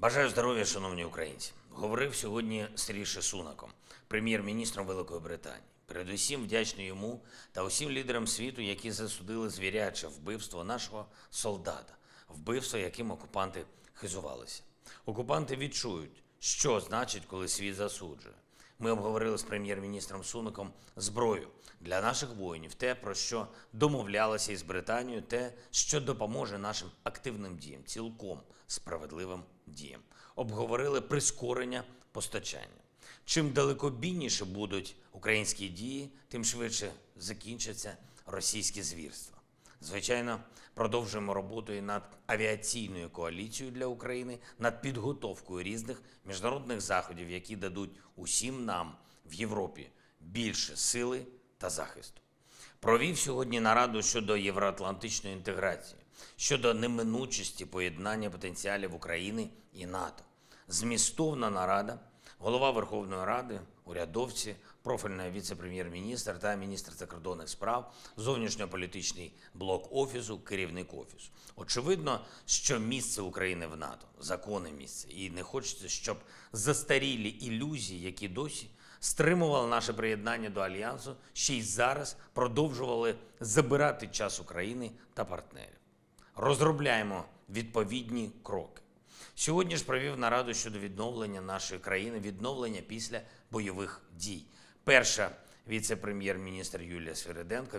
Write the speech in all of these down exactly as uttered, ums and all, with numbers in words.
Бажаю здоров'я, шановні українці. Говорив сьогодні з Ріші Сунаком, прем'єр-міністром Великої Британії. Передусім вдячний йому та усім лідерам світу, які засудили звіряче вбивство нашого солдата, вбивство, яким окупанти хизувалися. Окупанти відчують, що значить, коли світ засуджує. Ми обговорили з прем'єр-міністром Сунаком зброю для наших воїнів, те, про що домовлялися із Британією, те, що допоможе нашим активним діям, цілком справедливим діям. Обговорили прискорення постачання. Чим далекобійніше будуть українські дії, тим швидше закінчаться російські звірства. Звичайно, продовжуємо роботу і над авіаційною коаліцією для України, над підготовкою різних міжнародних заходів, які дадуть усім нам в Європі більше сили та захисту. Провів сьогодні нараду щодо євроатлантичної інтеграції, щодо неминучості поєднання потенціалів України і НАТО. Змістовна нарада, голова Верховної Ради, урядовці, профільний віце-прем'єр-міністр та міністр закордонних справ, зовнішньополітичний блок Офісу, керівник Офісу. Очевидно, що місце України в НАТО – законне місце. І не хочеться, щоб застарілі ілюзії, які досі стримували наше приєднання до Альянсу, ще й зараз продовжували забирати час України та партнерів. Розробляємо відповідні кроки. Сьогодні ж провів нараду щодо відновлення нашої країни, відновлення після бойових дій. Перша – віце-прем'єр-міністр Юлія Свириденко,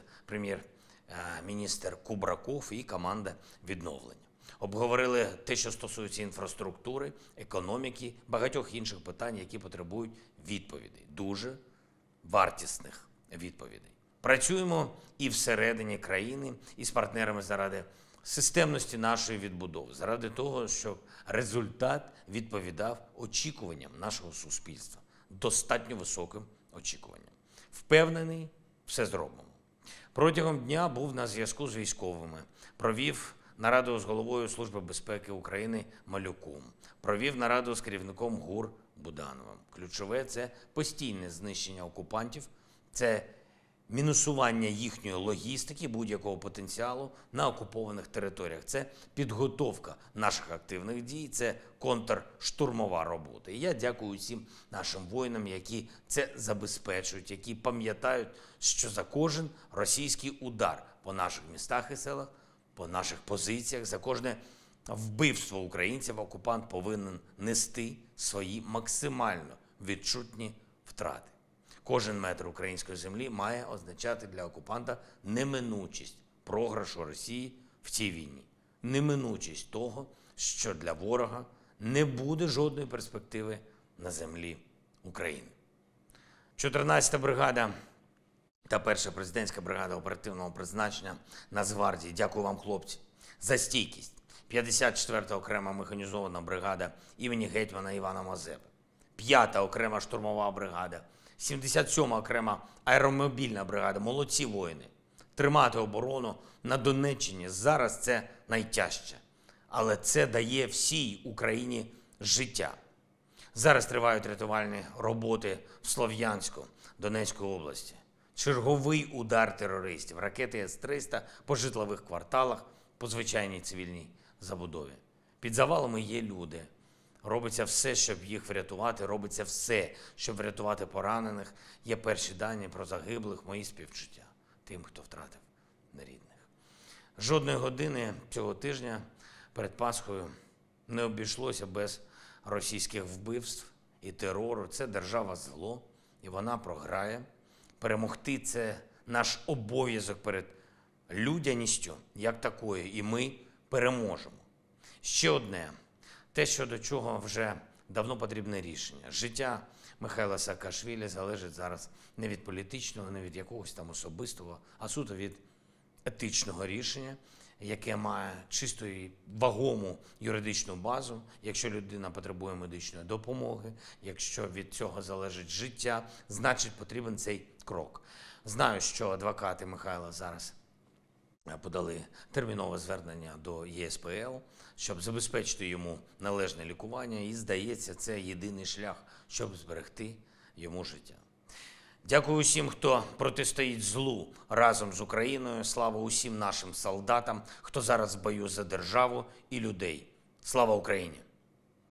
віце-прем'єр-міністр Кубраков і команда відновлення. Обговорили те, що стосується інфраструктури, економіки, багатьох інших питань, які потребують відповідей, дуже вартісних відповідей. Працюємо і всередині країни, і з партнерами заради системності нашої відбудови, заради того, щоб результат відповідав очікуванням нашого суспільства, достатньо високим очікуванням. Впевнений, все зробимо. Протягом дня був на зв'язку з військовими, провів нараду з головою Служби безпеки України Малюком, провів нараду з керівником ГУР Будановим. Ключове – це постійне знищення окупантів, це мінусування їхньої логістики, будь-якого потенціалу на окупованих територіях. Це підготовка наших активних дій, це контрштурмова робота. І я дякую усім нашим воїнам, які це забезпечують, які пам'ятають, що за кожен російський удар по наших містах і селах, по наших позиціях, за кожне вбивство українців окупант повинен нести свої максимально відчутні втрати. Кожен метр української землі має означати для окупанта неминучість програшу Росії в цій війні. Неминучість того, що для ворога не буде жодної перспективи на землі України. чотирнадцята бригада та перша президентська бригада оперативного призначення Нацгвардії. Дякую вам, хлопці, за стійкість. п'ятдесят четверта окрема механізована бригада імені гетьмана Івана Мазепи. п'ята окрема штурмова бригада. сімдесят сьома окрема аеромобільна бригада. Молодці воїни. Тримати оборону на Донеччині зараз це найтяжче. Але це дає всій Україні життя. Зараз тривають рятувальні роботи в Слов'янську, Донецької області. Черговий удар терористів. Ракети С триста по житлових кварталах, по звичайній цивільній забудові. Під завалами є люди. Робиться все, щоб їх врятувати, робиться все, щоб врятувати поранених. Є перші дані про загиблих, мої співчуття тим, хто втратив рідних. Жодної години цього тижня перед Пасхою не обійшлося без російських вбивств і терору. Це держава зло, і вона програє. Перемогти – це наш обов'язок перед людяністю, як такою, і ми переможемо. Ще одне. Те, щодо чого вже давно потрібне рішення. Життя Михайла Саакашвілі залежить зараз не від політичного, не від якогось там особистого, а суто від етичного рішення, яке має чисто і вагому юридичну базу. Якщо людина потребує медичної допомоги, якщо від цього залежить життя, значить потрібен цей крок. Знаю, що адвокати Михайла зараз подали термінове звернення до Є С П Л, щоб забезпечити йому належне лікування, і, здається, це єдиний шлях, щоб зберегти йому життя. Дякую усім, хто протистоїть злу разом з Україною. Слава усім нашим солдатам, хто зараз в бою за державу і людей. Слава Україні!